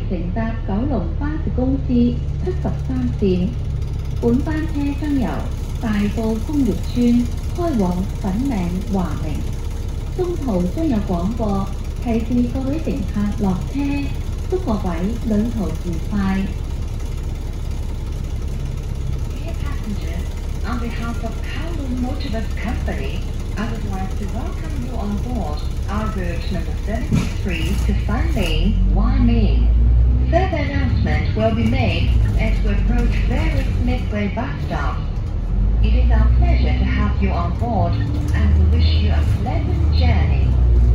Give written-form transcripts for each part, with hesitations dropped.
乘搭九龍巴士公司73線，本班車將由大埔工業村開往粉嶺華明，中途將有廣播提示各位乘客落車，祝各位旅途愉快。 Dear passengers, on behalf of Kowloon Motorbus Company, I would like to welcome you on board our route number 73 to Fanling, Huaming. Further announcement will be made as we approach various midway bus stops. It is our pleasure to have you on board, and we wish you a pleasant journey.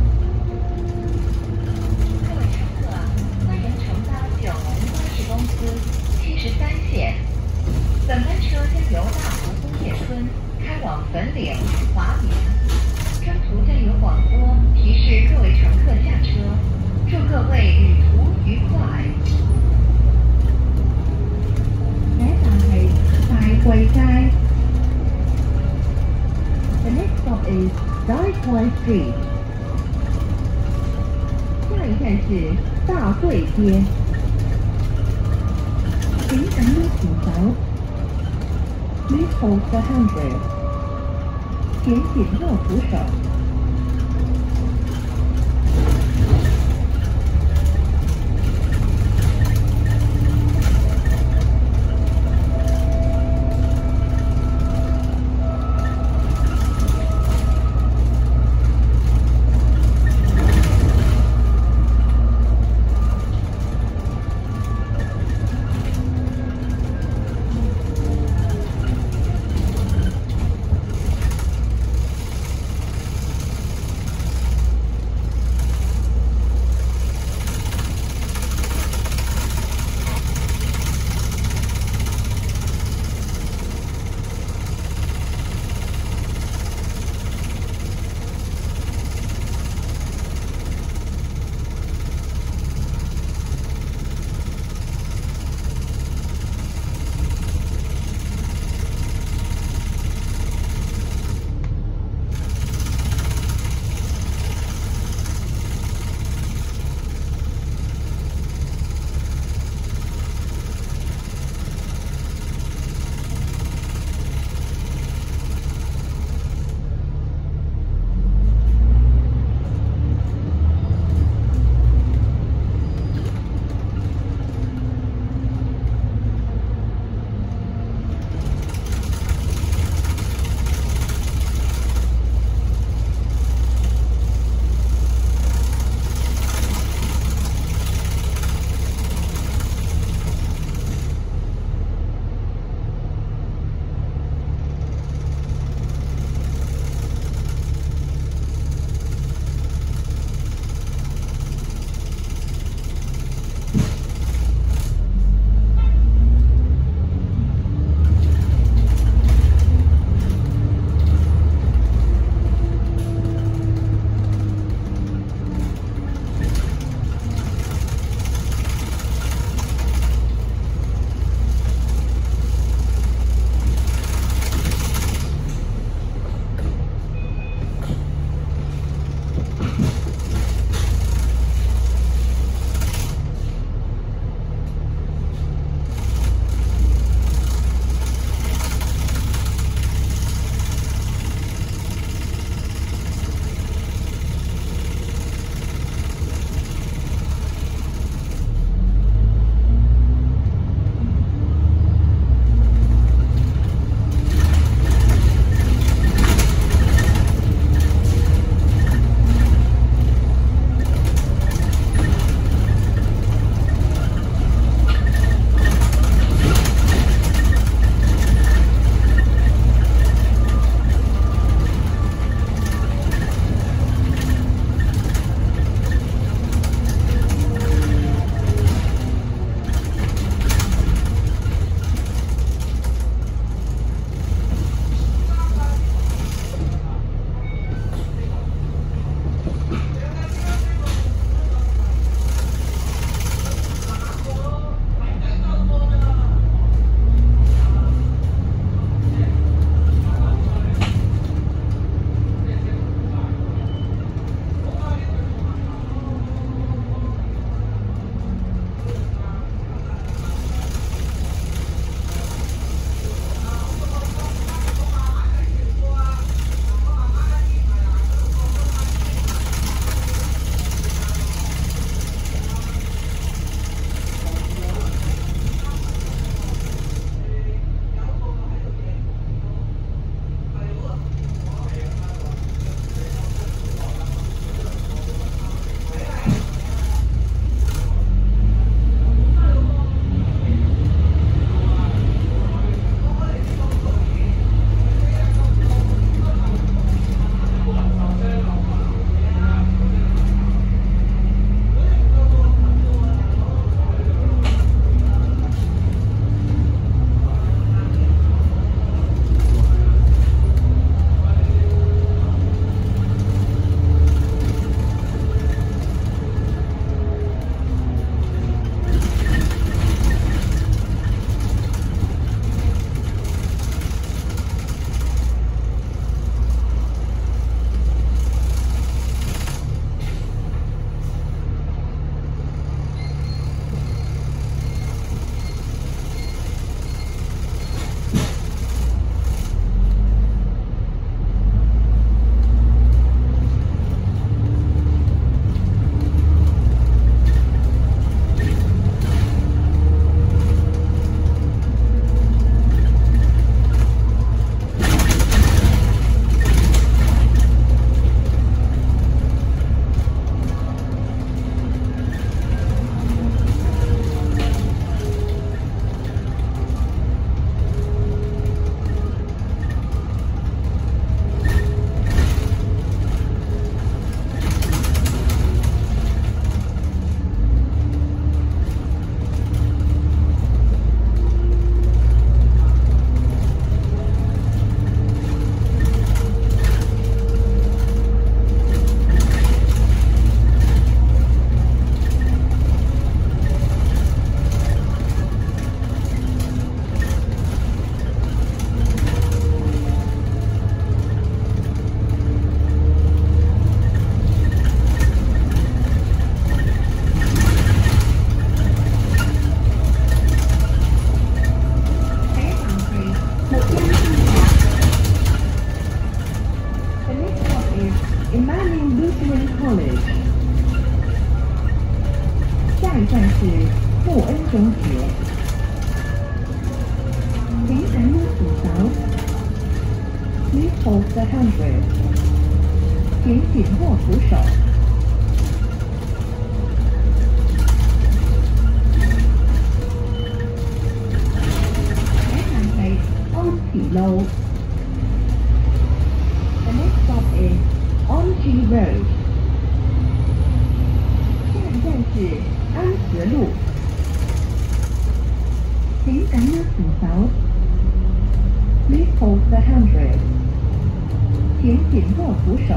各位乘客，欢迎乘搭九龙巴士公司73线。本班车将由大湖工业村开往粉岭、华明，中途将有广播提示各位乘客下车，祝各位旅途愉快。 下一站係大貴街。The next stop is Daiquai Street。下一站是大贵街。請緊握扶手。Please hold the handrail。請緊握扶手。 站是穆恩中学。请赶紧扶手。Please hold the handrail. 请紧握扶手。下站係安慈路。The next stop is Onchi Road. 下一站是安慈路。请緊握扶手。Please hold the handrail. 请紧握扶手。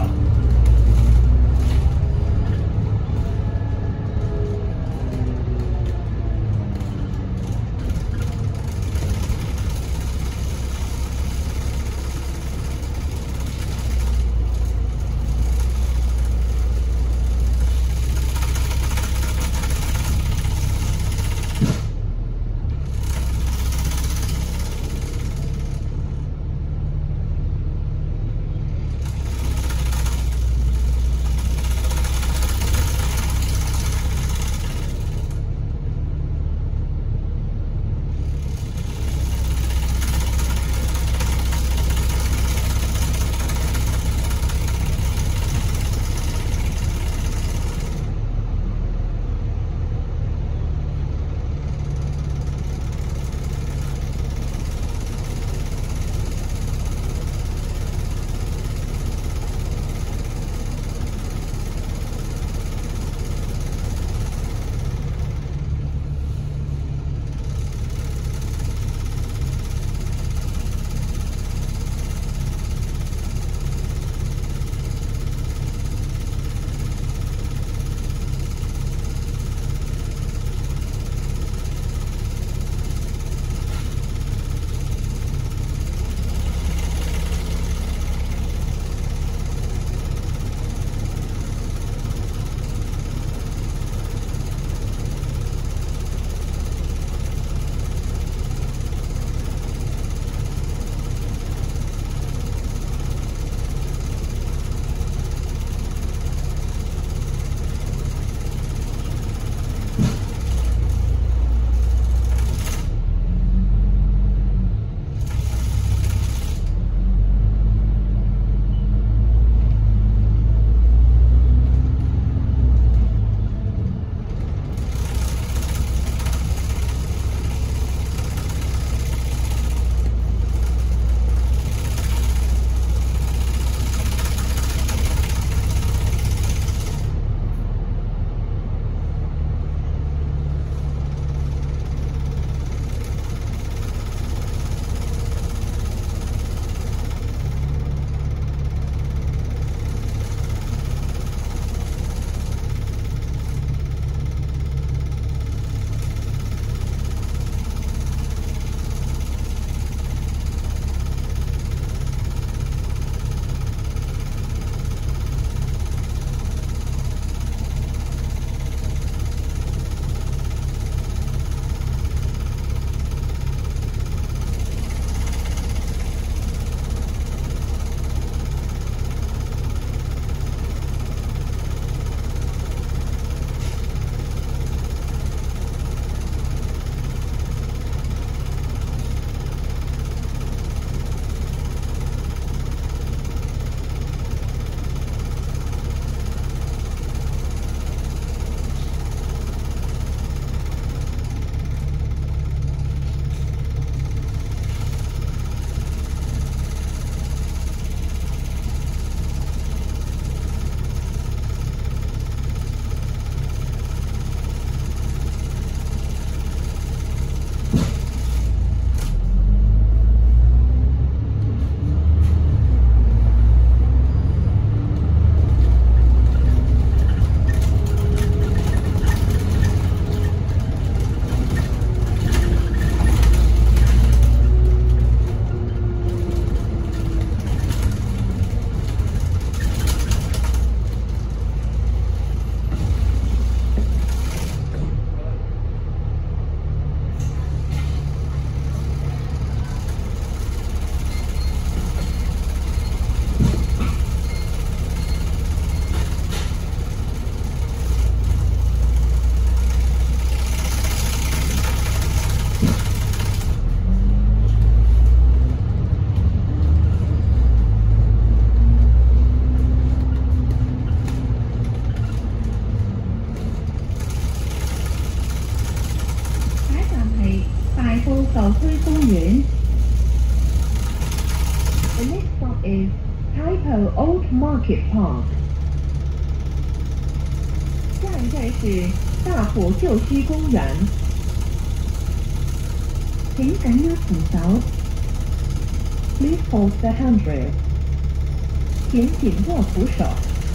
辉公园。 The next stop is Taipo Old Market Park. 下一站是大埔旧墟公园。請緊握扶手。Please hold the handrail. 請緊握扶手。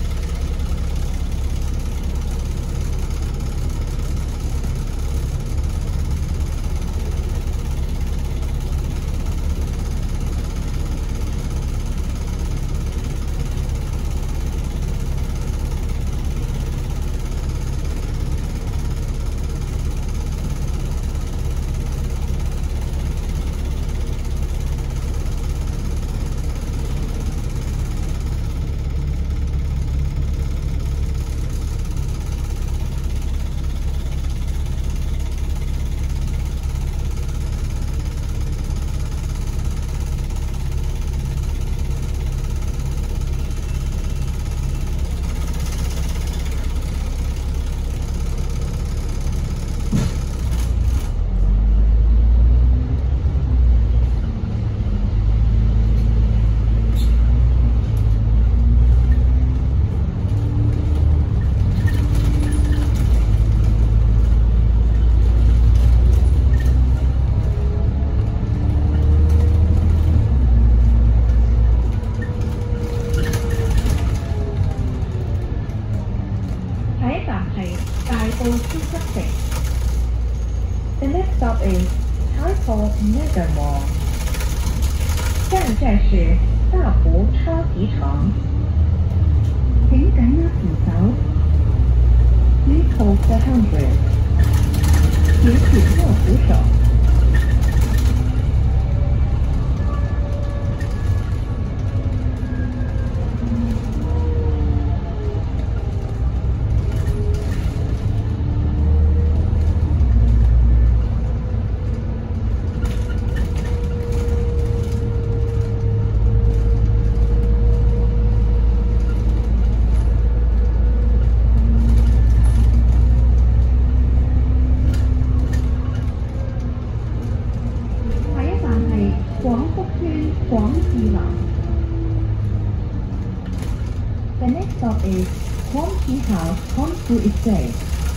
The next stop is Taipo Mega Mall. 下一站是大埔超级城。請緊握扶手。Please hold the handrail. 請緊握扶手。The next stop is Huangqi House Huangpu Estate.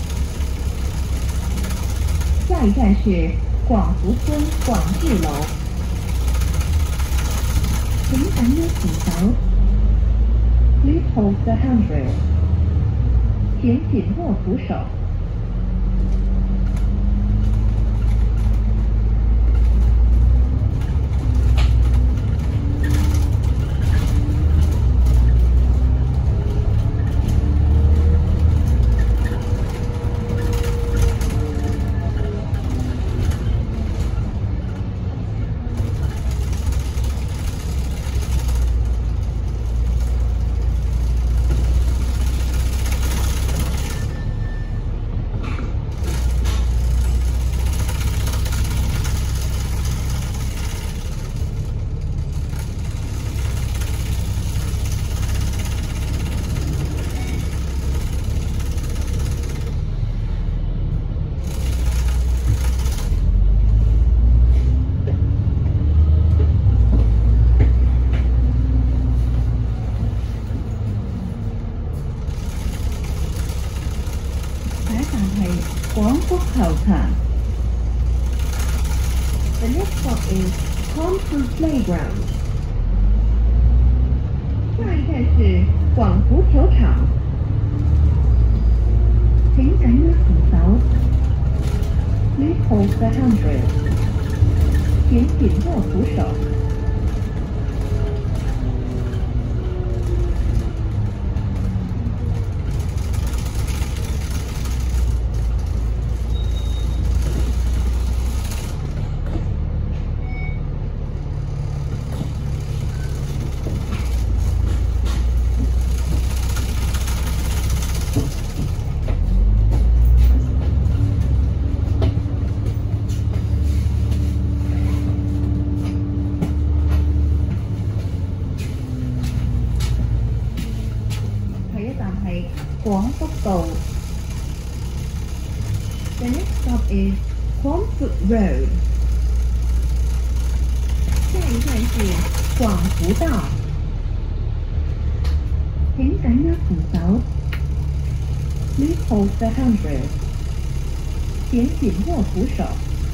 下一站是广福村广聚楼。请緊握扶手。Please hold the handrail. 請緊握扶手。廣福球場。The next stop is Huangpu Playground. 下一站是廣福球場。請緊握扶手。Please hold the handrail. 請緊握扶手。廣福道。The next stop is Huangpu Road. 下一站是廣府道，請緊握扶手。Please hold the handrail. 請緊握扶手。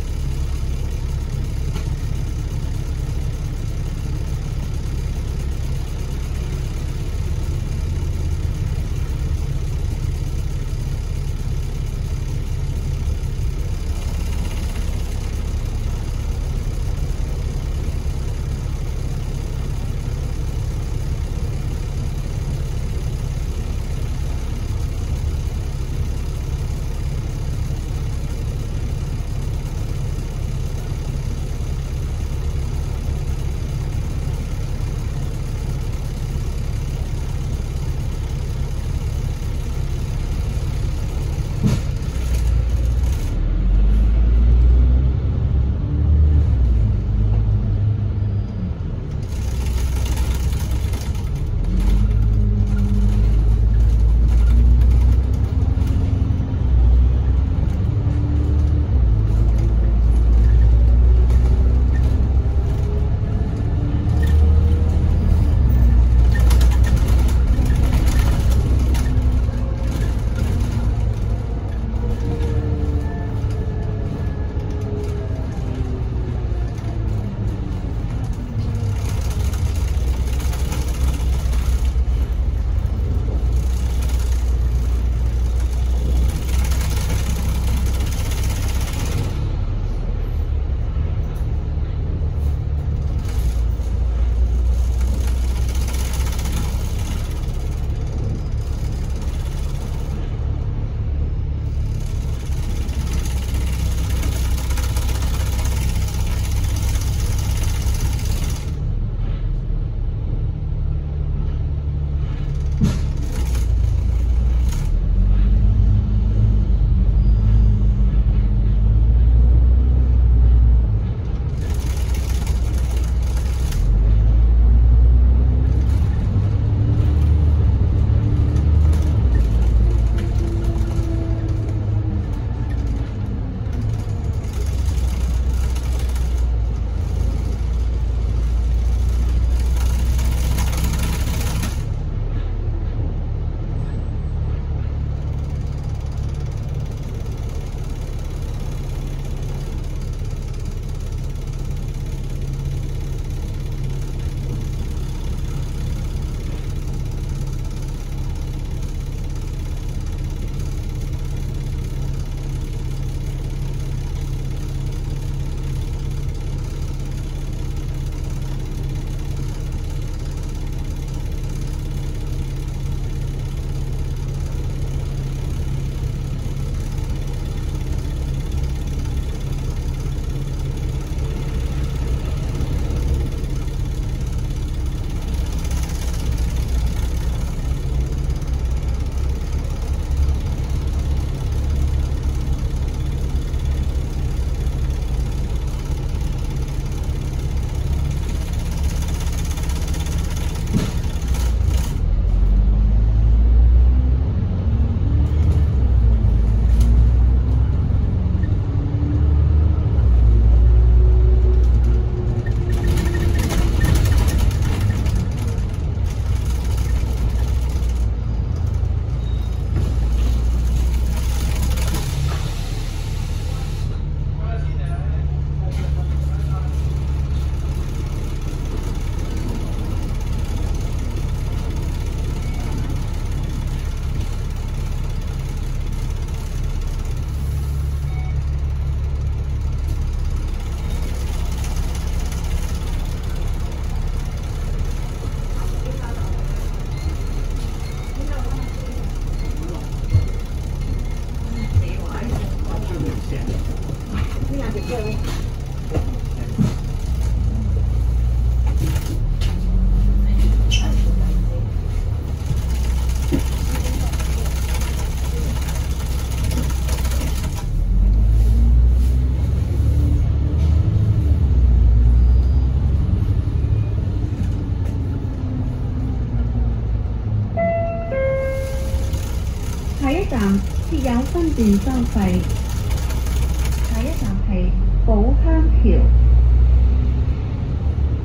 站設有分段收費。下一站係寶鄉橋。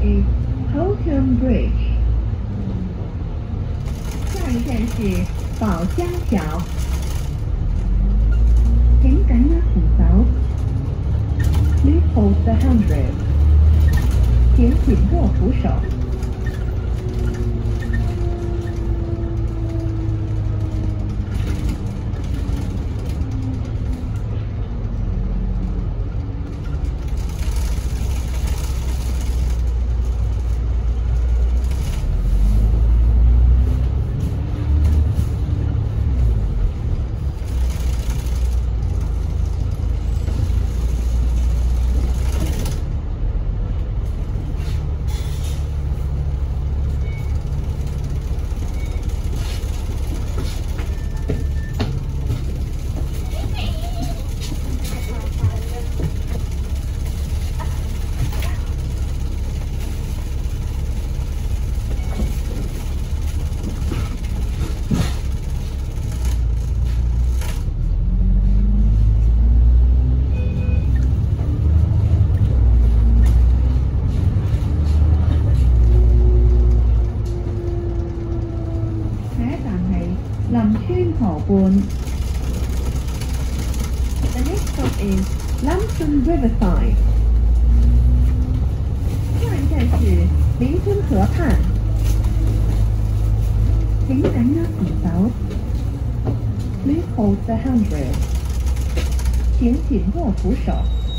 is Houten Bridge。下一站是宝江桥。請緊握扶手。Please hold the handrail。請緊握扶手。林村河畔。The next stop is Lamson Riverside。下一站是林村河畔。請緊握扶手。Please hold the handrail。請緊握扶手。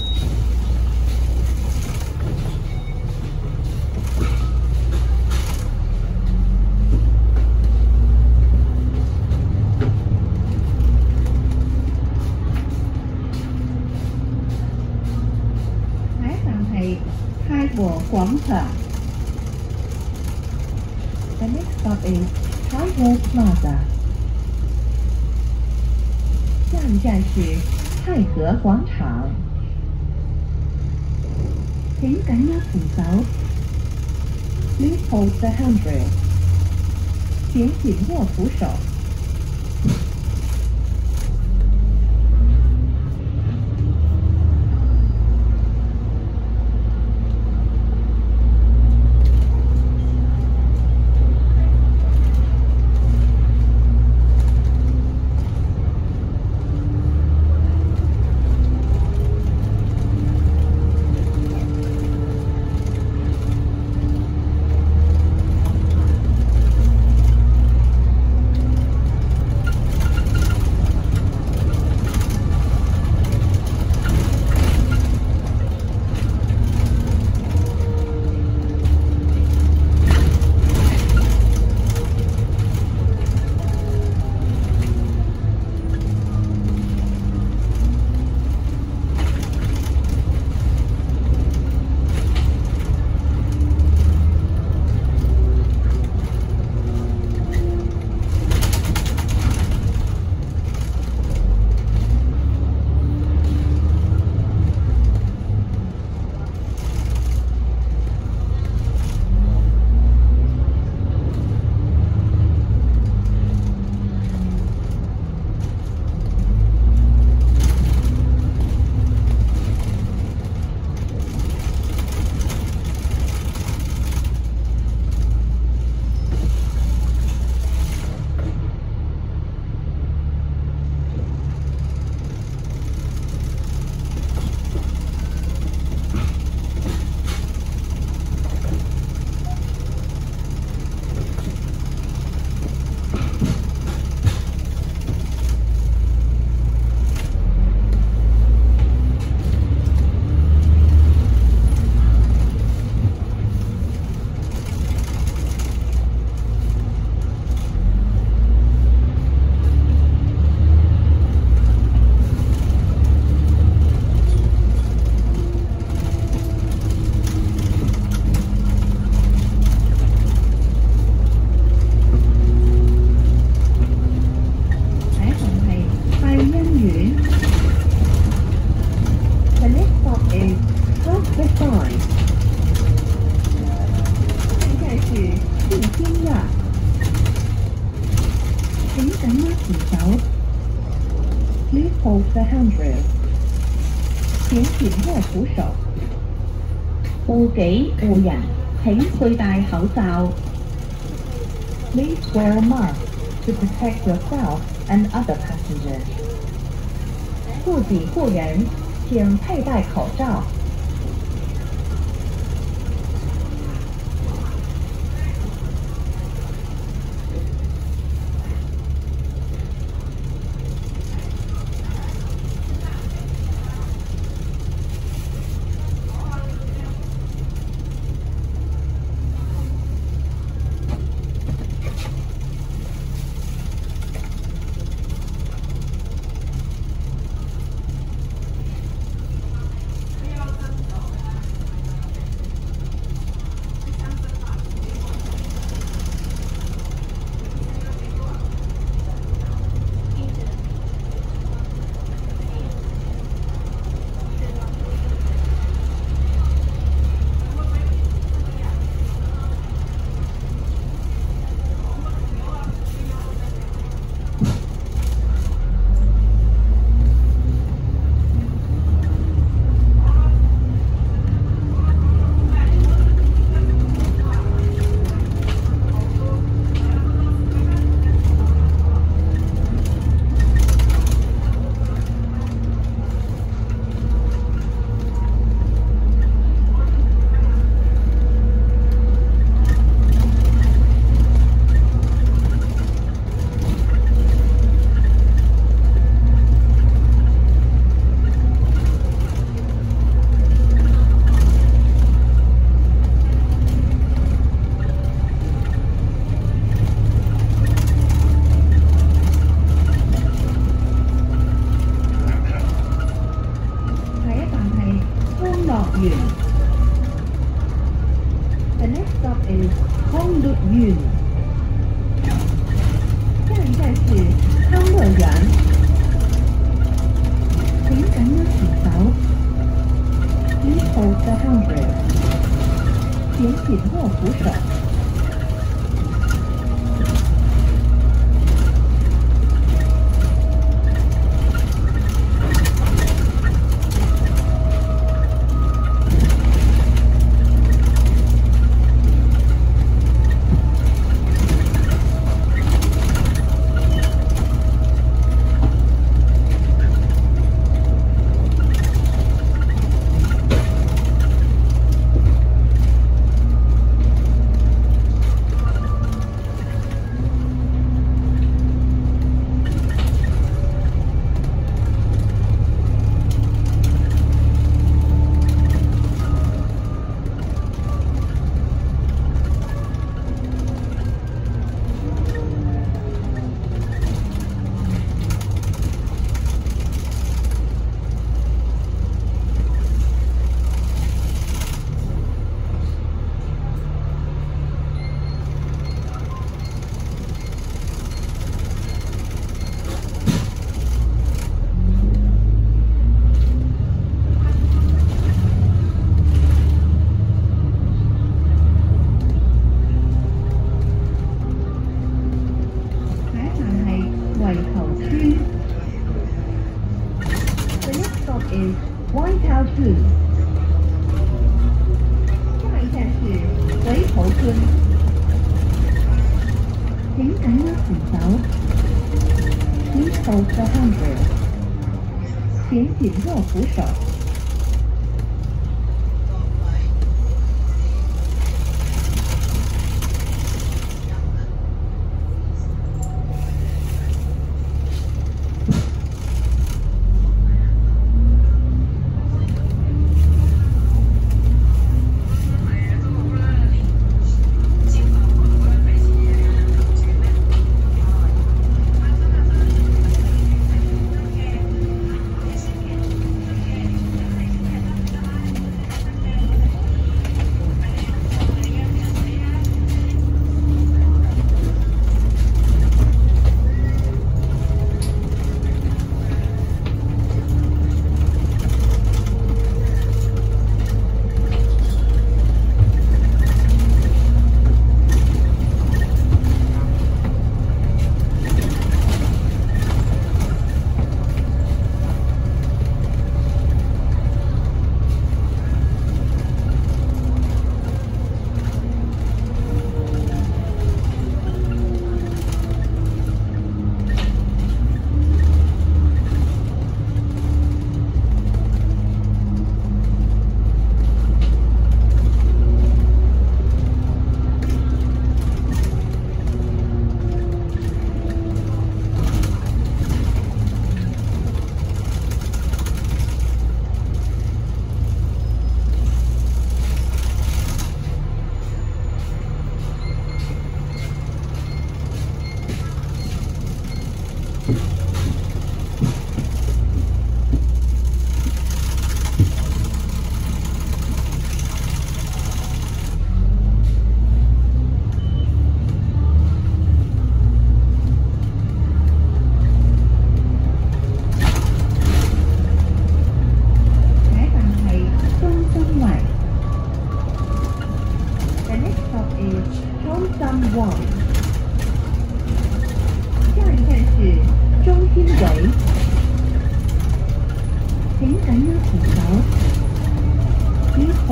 太和廣場。The next stop is Taiwo Plaza。下一站是太和廣場。請緊握扶手。Please hold the handrail。請緊握扶手。Please hold the handrail。請緊握扶手。護己護人。 請佩戴口罩。 Please wear a mask to protect yourself and other passengers. 护己护人，请佩戴口罩。The next stop is 康乐园。下一站是康乐园。请緊握扶手。Please hold the handrail。請緊握扶手。The next stop is Whiteout Hood。下一站是围头村。请緊握扶手。Please hold the handrail。請緊握扶手。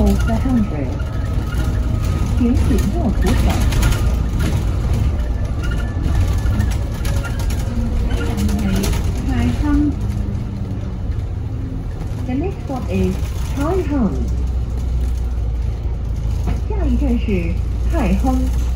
hold the handrail， 请紧握扶手。太坑。The next stop is Tai Hung。下一站是太亨。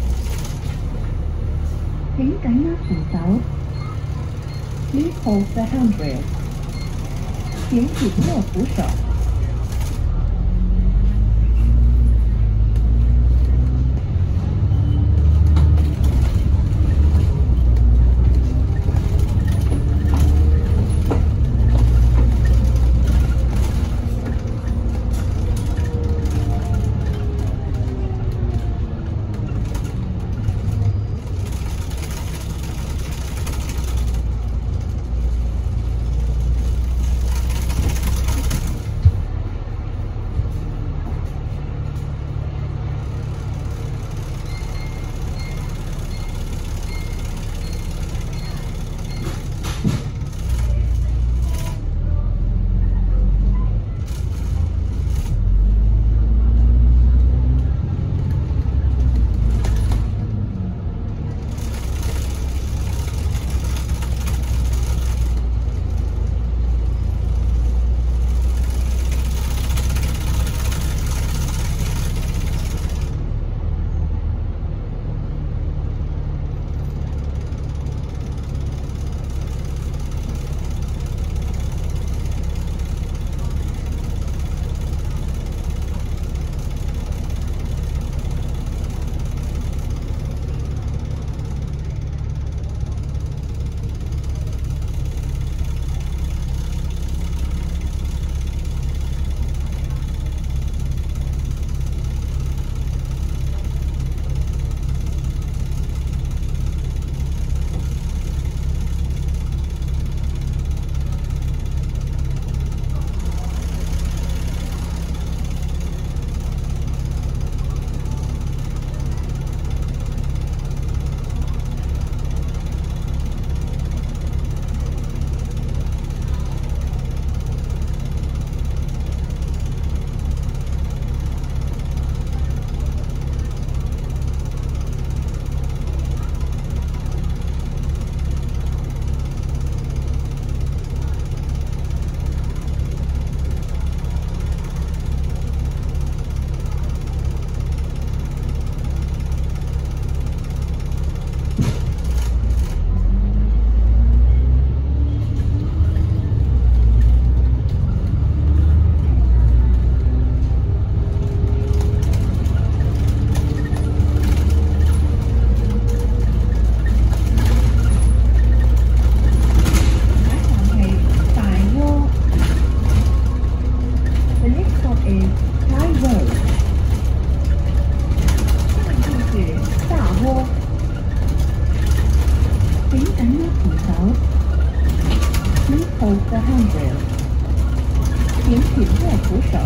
請緊握扶手。Please hold the handrail。請緊握扶手。Hold the handrail， 请紧握扶手。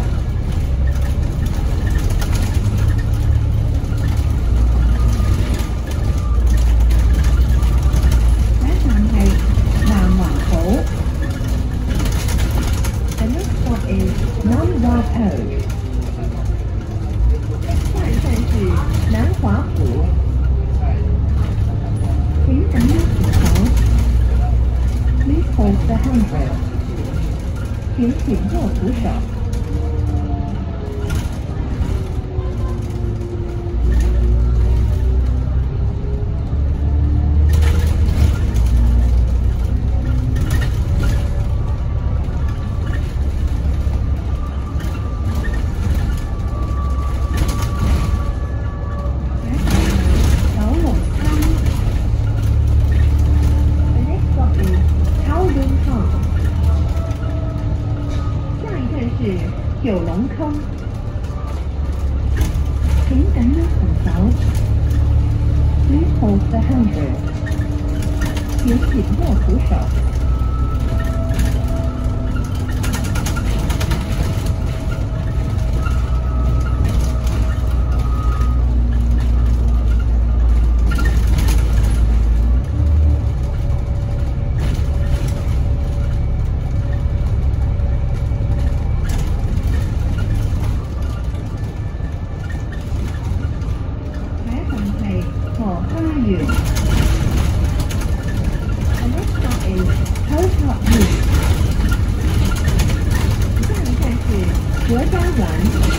下一站係南華島。The next stop is Nam Wa Po。下一站是南華府，請緊握扶手。Please hold the handrail， 请紧握扶手。九龍坑，請緊握扶手。Please hold the handrail， 請緊握扶手。 软，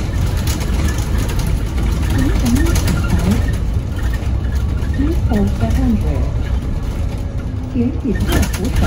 请等你请求。Please hold the handrail，请紧握扶手。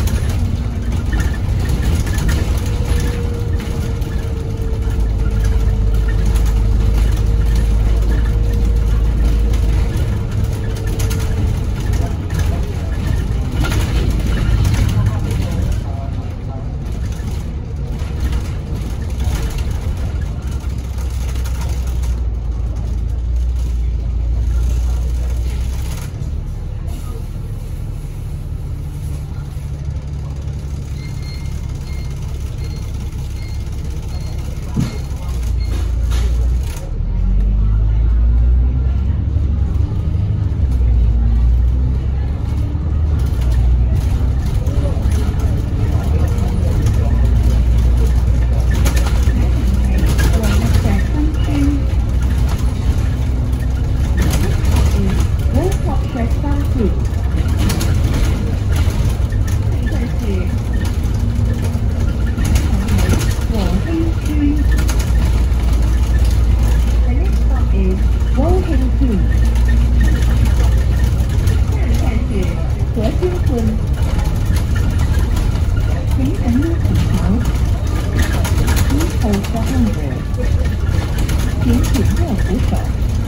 请紧握扶手。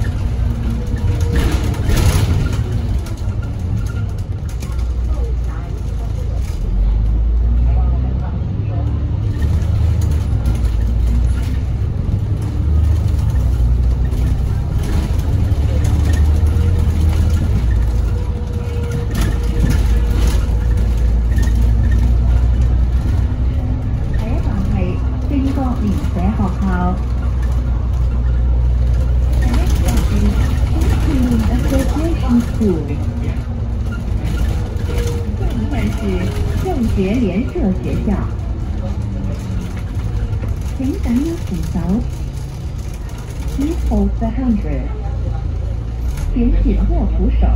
第一站係正國蓮社學校。Association School， 下一站是政协联社学校，请緊握扶手。Please hold the handrail， 請緊握扶手。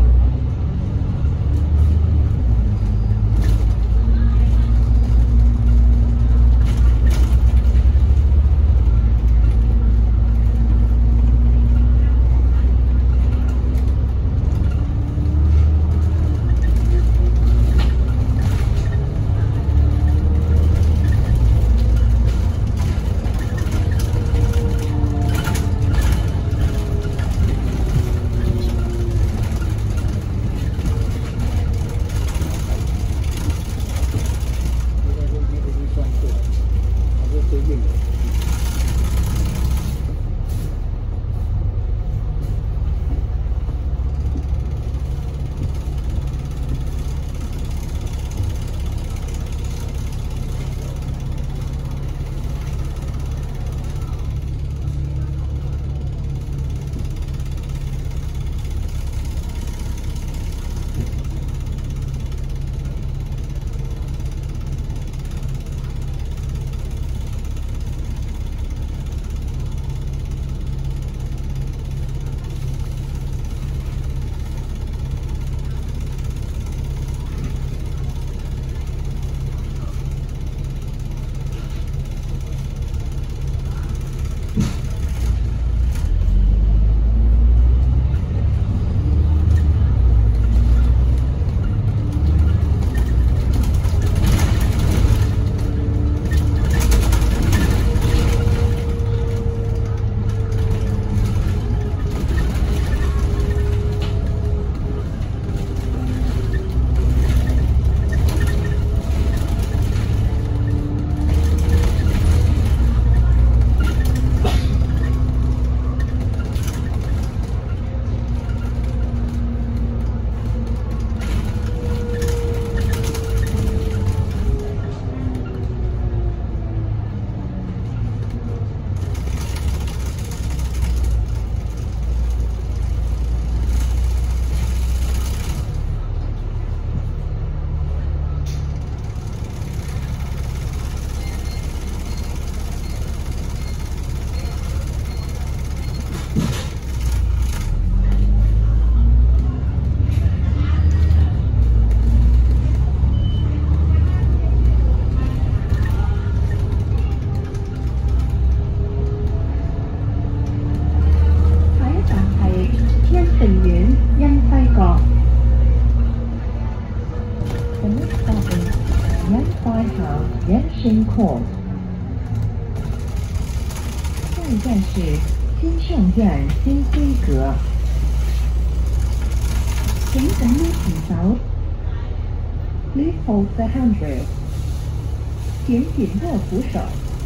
Extension Court。下一站是新盛苑新辉阁。 請緊握扶手。Please hold the handrail。請緊握扶手。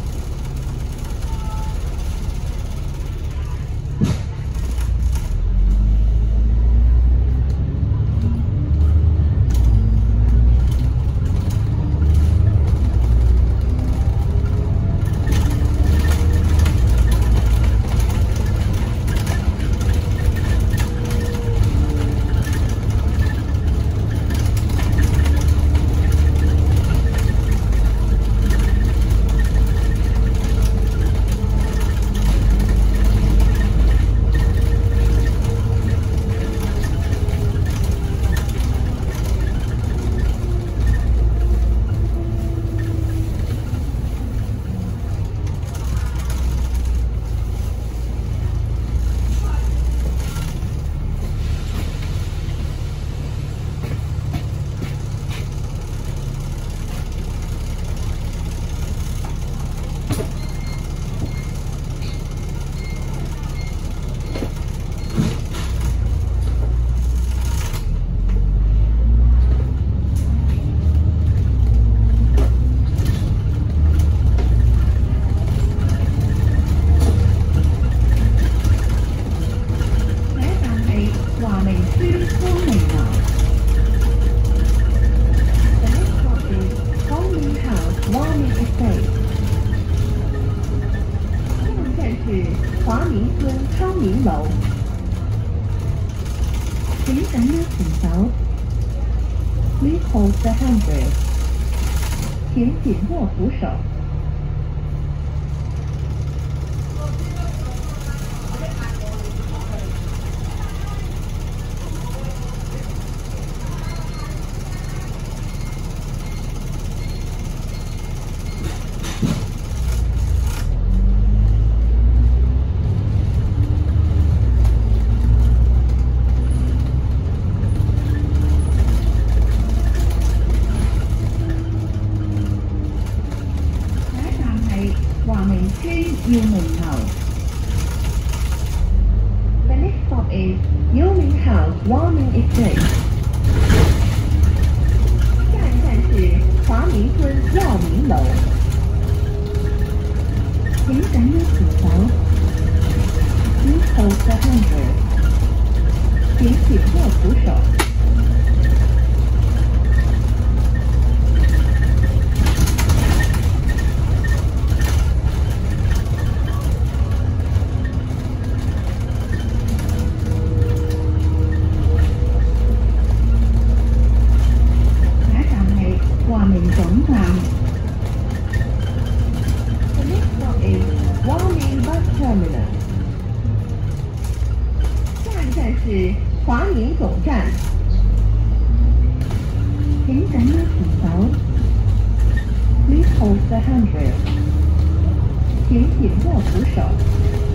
华明村康明楼。 請緊握扶手。Please hold the handrail。請緊握扶手。華明村耀明樓。 The next stop is Yuming House, Warming Estate。下一站是华明村耀明楼。 請緊握扶手。Please hold the handrail。請緊握扶手。華明總站。 The next stop is Warming Bus Terminal。下一站是华明总站。 請緊握扶手。Please hold the handrail。請緊握扶手。